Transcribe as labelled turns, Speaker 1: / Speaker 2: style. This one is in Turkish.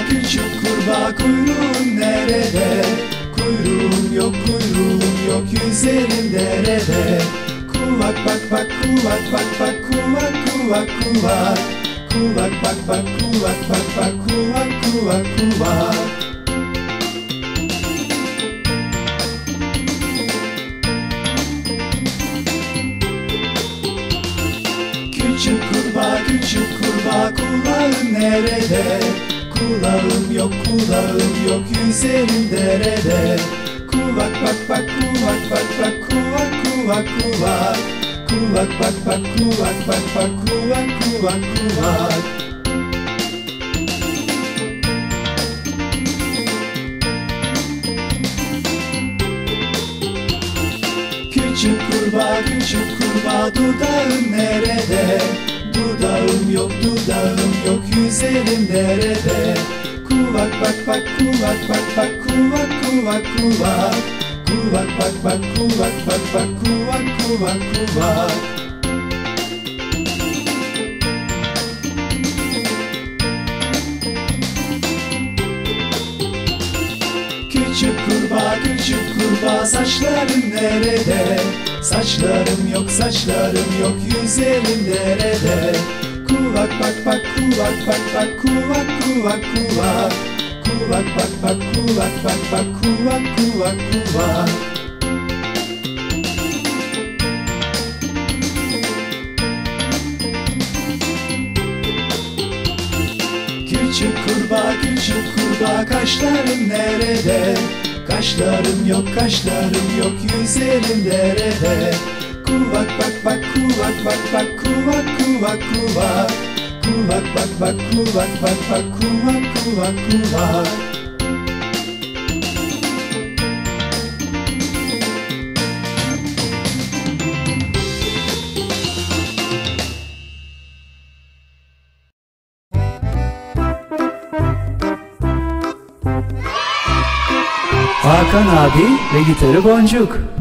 Speaker 1: küçük kurbağa kuyruğun nerede? Kuyruğum yok kuyruğum yok yüzerim derede. Kuvak bak bak kuvak bak bak kuvak kuvak kuvak. Kuvak bak bak kuvak bak bak kuvak kuvak kuvak. Küçük kurbağa kulağın nerede? Kulağım yok yüzerim derede. Kuvak bak bak kuvak bak bak kuvak kuvak kuvak. Kuvak bak bak kuvak bak bak kuvak kuvak kuvak. Küçük kurbağa dudağın nerede? Dudağım yok yüzerim derede. Kuvak bak bak kuvak bak bak kuvak kuvak kuvak. Kuvak bak bak kuvak bak bak kuvak kuvak kuvak. Küçük kurbağa saçların nerede? Saçlarım yok yüzerim derede. Kuvak bak bak kuvak bak bak kuvak kuvak kuvak. Kuvak bak bak kuvak bak bak kuvak kuvak kuvak. Küçük kurbağa kaşların nerede? Kaşlarım yok yüzerim derede. Kuvak bak bak kuvak bak bak kuvak kuvak kuvak. Kuvak bak bak kuvak bak bak kuvak kuvak kuvak.
Speaker 2: Hakan abi ve gitarı Boncuk.